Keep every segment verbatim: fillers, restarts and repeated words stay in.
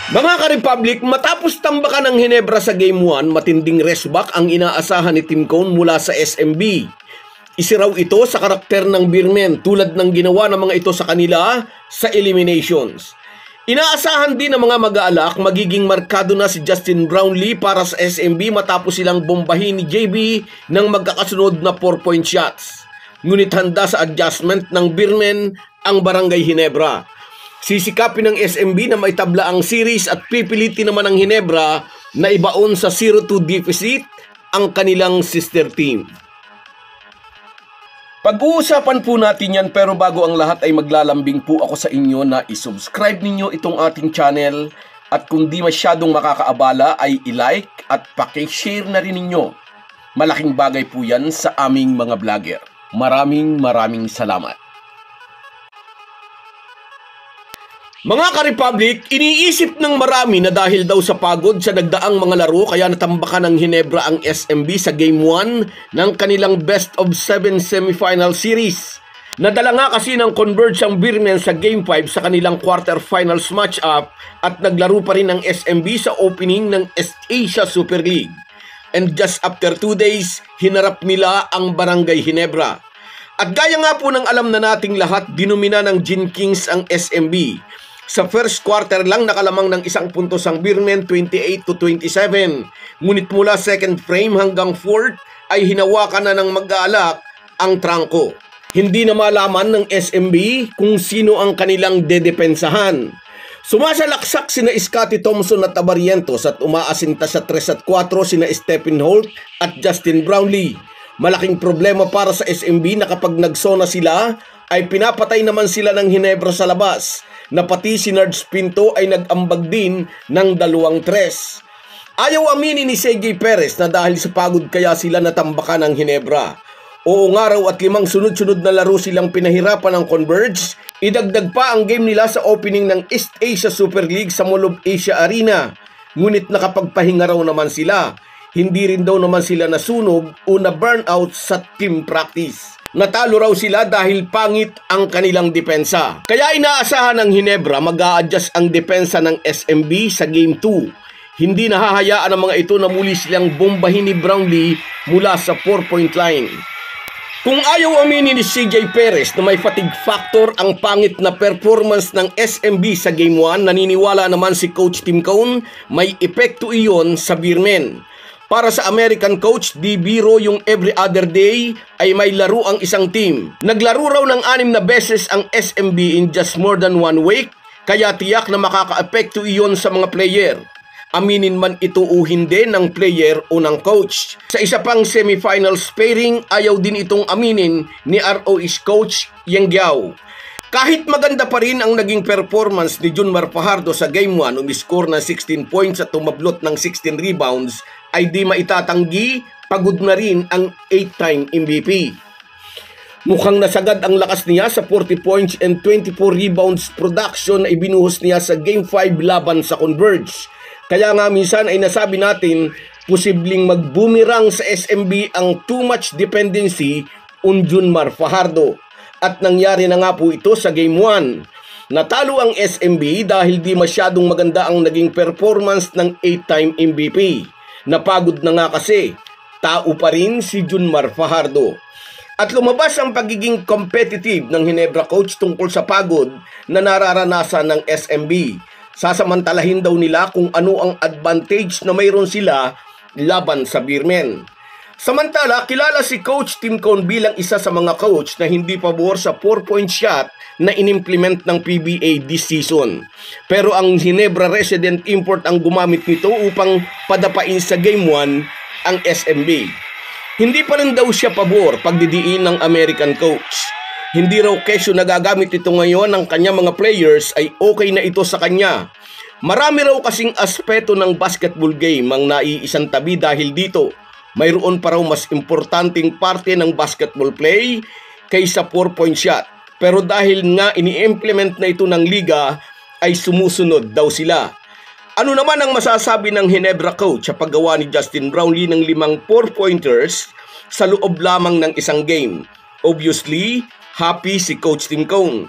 Mga ka-Republic, matapos tambakan ng Ginebra sa Game one, matinding restback ang inaasahan ni Tim Cone mula sa S M B. Isiraw ito sa karakter ng Beermen tulad ng ginawa ng mga ito sa kanila sa eliminations. Inaasahan din ng mga mag-aalak magiging markado na si Justin Brownlee para sa S M B matapos silang bombahin ni J B ng magkakasunod na four point shots. Ngunit handa sa adjustment ng Beermen ang Barangay Ginebra. Sisikapin ng S M B na maitabla ang series at pipilitin naman ng Ginebra na ibaon sa zero two deficit ang kanilang sister team. Pag-uusapan po natin yan, pero bago ang lahat ay maglalambing po ako sa inyo na isubscribe ninyo itong ating channel at kung di masyadong makakaabala ay i-like at paki-share na rin ninyo. Malaking bagay po yan sa aming mga vlogger. Maraming maraming salamat. Mga ka-Republic, iniisip ng marami na dahil daw sa pagod sa nagdaang mga laro kaya natambakan ng Ginebra ang S M B sa Game one ng kanilang best of seven semifinal series. Nadala nga kasi ng Converge ang Beermen sa Game five sa kanilang quarterfinals match-up at naglaro pa rin ng S M B sa opening ng East Asia Super League. And just after two days, hinarap nila ang Barangay Ginebra. At gaya nga po ng alam na nating lahat, dinumina ng Gin Kings ang S M B. Sa first quarter lang nakalamang ng isang puntos ang Beermen, twenty-eight to twenty-seven. Ngunit mula second frame hanggang fourth ay hinawakan na ng mag-aalak ang trangko. Hindi na malaman ng S M B kung sino ang kanilang dedepensahan. Sumasalaksak sina Scottie Thompson at Abarientos at umaasinta sa three at four sina Stephen Holt at Justin Brownlee. Malaking problema para sa S M B na kapag nagsona sila ay pinapatay naman sila ng Ginebra sa labas, na pati si Nerds Pinto ay nag-ambag din ng dalawang tres. Ayaw aminin ni Sergey Perez na dahil sa pagod kaya sila natambakan ng Ginebra. Oo nga raw at limang sunod-sunod na laro silang pinahirapan ng Converge, idagdag pa ang game nila sa opening ng East Asia Super League sa Mall of Asia Arena. Ngunit nakapagpahinga raw naman sila. Hindi rin daw naman sila nasunog o na-burnout sa team practice. Natalo raw sila dahil pangit ang kanilang depensa. Kaya inaasahan ng Ginebra mag-a-adjust ang depensa ng S M B sa Game two. Hindi nahahayaan ang mga ito na muli silang bombahin ni Brownlee mula sa four point line. Kung ayaw aminin ni C J Perez na may fatigue factor ang pangit na performance ng S M B sa Game one, naniniwala naman si Coach Tim Cone may epekto iyon sa Beermen. Para sa American coach, di biro yung every other day ay may laro ang isang team. Naglaro raw ng anim na beses ang S M B in just more than one week, kaya tiyak na makaka-apekto iyon sa mga player. Aminin man ito o hindi ng player o ng coach. Sa isa pang semifinals pairing, ayaw din itong aminin ni R O H coach Yang Giao. Kahit maganda pa rin ang naging performance ni Junmar Fajardo sa Game one, umiscore ng sixteen points at tumablot ng sixteen rebounds, ay di maitatanggi, pagod na rin ang eight-time M V P. Mukhang nasagad ang lakas niya sa forty points and twenty-four rebounds production na ibinuhos niya sa Game five laban sa Converge. Kaya nga minsan ay nasabi natin, posibleng mag-boomerang sa S M B ang too much dependency on Junmar Fajardo. At nangyari na nga po ito sa Game one. Natalo ang S M B dahil di masyadong maganda ang naging performance ng eight-time M V P. Napagod na nga kasi, tao pa rin si Junmar Fajardo. At lumabas ang pagiging competitive ng Ginebra coach tungkol sa pagod na nararanasan ng S M B. Sasamantalahin daw nila kung ano ang advantage na mayroon sila laban sa Beermen. Samantala, kilala si Coach Tim Cone bilang isa sa mga coach na hindi pabor sa four point shot na inimplement ng P B A this season. Pero ang Ginebra resident import ang gumamit nito upang padapain sa Game one ang S M B. Hindi pa rin daw siya pabor pagdidiin ng American coach. Hindi raw kesyo nagagamit ito ngayon ng kanyang mga players ay okay na ito sa kanya. Marami raw kasing aspeto ng basketball game ang naiisang tabi dahil dito. Mayroon pa raw mas importanteng parte ng basketball play kaysa four point shot. Pero dahil nga ini-implement na ito ng liga, ay sumusunod daw sila. Ano naman ang masasabi ng Ginebra coach sa paggawa ni Justin Brownlee ng limang four-pointers sa loob lamang ng isang game? Obviously, happy si Coach Tim Cone.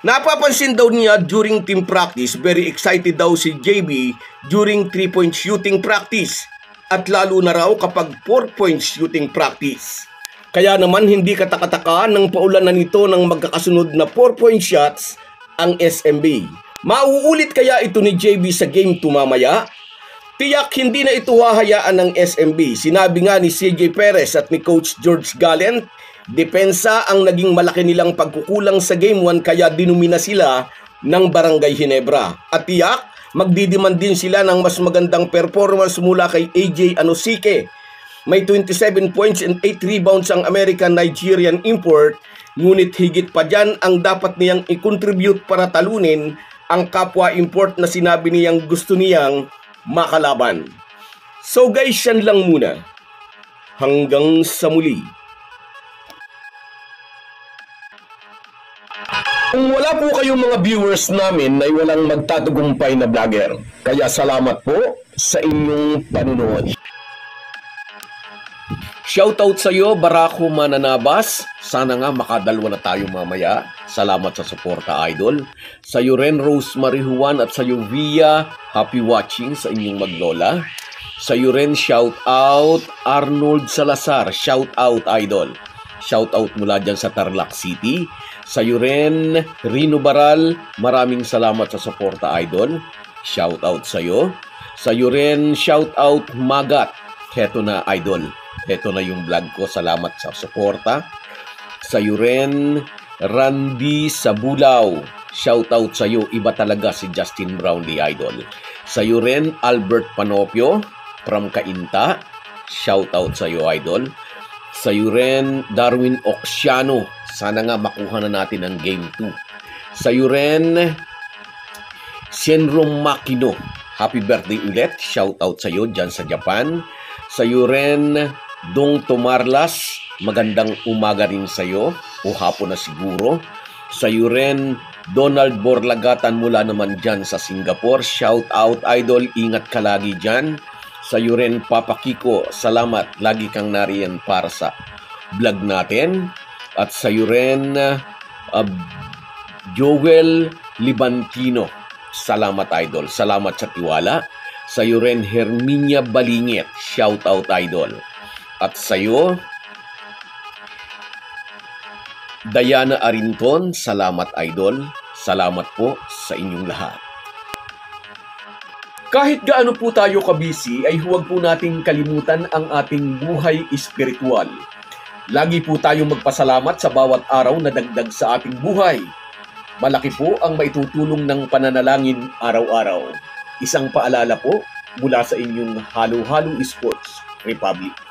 Napapansin daw niya during team practice, very excited daw si J B during three-point shooting practice at lalo na raw kapag four-point shooting practice. Kaya naman hindi katakataka nang paulanan nito ng magkakasunod na four-point shots ang S M B. Mauulit kaya ito ni J B sa game two mamaya? Tiyak hindi na ito hahayaan ng S M B. Sinabi nga ni C J Perez at ni Coach George Gallant, depensa ang naging malaki nilang pagkukulang sa game one kaya dinumina sila ng Barangay Ginebra. At tiyak, magdidiman din sila ng mas magandang performance mula kay A J Anosike. May twenty-seven points and eight rebounds ang American-Nigerian import, ngunit higit pa dyan ang dapat niyang i-contribute para talunin ang kapwa import na sinabi niyang gusto niyang makalaban. So guys, yan lang muna. Hanggang sa muli. Kung wala po kayong mga viewers namin ay walang magtatagumpay na vlogger. Kaya salamat po sa inyong panunood. Shoutout sa iyo, Barako Mananabas. Sana nga makadalwa na tayo mamaya. Salamat sa suporta, idol. Sa iyo rin, Rosemary Juan at sa iyo, Via. Happy watching sa inyong maglola. Sa iyo rin, shoutout, Arnold Salazar. Shoutout, idol. Shoutout mula dyan sa Tarlac City. Sa iyo rin, Rino Baral. Maraming salamat sa suporta, idol. Shoutout sa iyo. Sa iyo rin, shoutout, Magat. Heto na, idol. Ito na yung vlog ko. Salamat sa suporta. Sa iyo rin, Randy Sabulaw. Shoutout sa iyo. Iba talaga si Justin Brownlee, idol. Sa iyo rin, Albert Panopio from Cainta. Shoutout sa iyo, idol. Sa iyo rin, Darwin Oxiano. Sana nga makuha na natin ang game two. Sa iyo rin, Shenro Makino. Happy birthday ulit. Shoutout sa iyo dyan sa Japan. Sa iyo rin, Dong Tomarlas, magandang umaga rin sa iyo, o hapon na siguro. Sa iyo rin, Donald Borlagatan mula naman dyan sa Singapore. Shout out, idol, ingat ka lagi dyan. Sa iyo rin, Papa Kiko, salamat, lagi kang nariyan para sa vlog natin. At sa iyo rin, uh, Joel Libantino, salamat, idol, salamat sa tiwala. Sa iyo rin, Herminia Balingit, shout out, idol. At sa iyo, Diana Arinton, salamat, idol. Salamat po sa inyong lahat. Kahit gaano po tayo kabisi, ay huwag po nating kalimutan ang ating buhay espiritual. Lagi po tayong magpasalamat sa bawat araw na dagdag sa ating buhay. Malaki po ang maitutulong ng pananalangin araw-araw. Isang paalala po mula sa inyong Halo Halo Sports Republic.